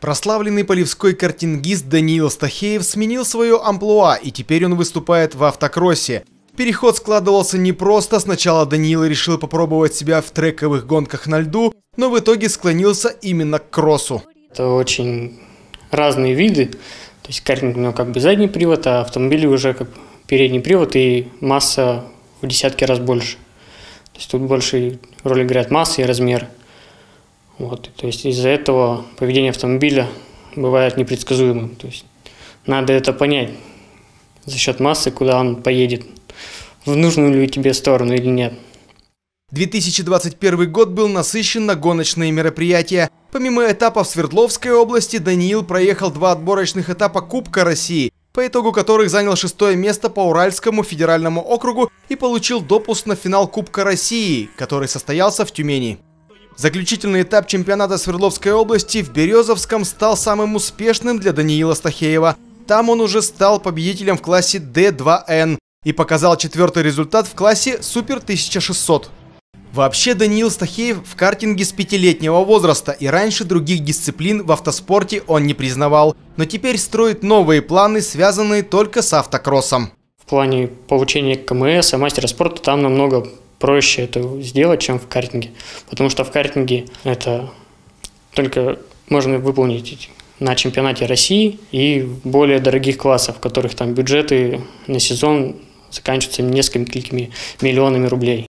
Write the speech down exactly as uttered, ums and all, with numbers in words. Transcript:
Прославленный полевской картингист Даниил Стахеев сменил свое амплуа, и теперь он выступает в автокроссе. Переход складывался непросто. Сначала Даниил решил попробовать себя в трековых гонках на льду, но в итоге склонился именно к кроссу. Это очень разные виды. То есть картинг у него как бы задний привод, а автомобиль уже как передний привод и масса в десятки раз больше. То есть тут больше роль играет масса и размер. Вот, то есть из-за этого поведение автомобиля бывает непредсказуемым. То есть надо это понять за счет массы, куда он поедет, в нужную ли тебе сторону или нет. две тысячи двадцать первый год был насыщен на гоночные мероприятия. Помимо этапов в Свердловской области, Даниил проехал два отборочных этапа Кубка России, по итогу которых занял шестое место по Уральскому федеральному округу и получил допуск на финал Кубка России, который состоялся в Тюмени. Заключительный этап чемпионата Свердловской области в Березовском стал самым успешным для Даниила Стахеева. Там он уже стал победителем в классе Д два Н и показал четвертый результат в классе Супер тысяча шестьсот. Вообще Даниил Стахеев в картинге с пятилетнего возраста, и раньше других дисциплин в автоспорте он не признавал. Но теперь строит новые планы, связанные только с автокроссом. В плане получения ка эм эс, мастера спорта там намного проще это сделать, чем в картинге. Потому что в картинге это только можно выполнить на чемпионате России и в более дорогих классах, в которых там бюджеты на сезон заканчиваются несколькими миллионами рублей.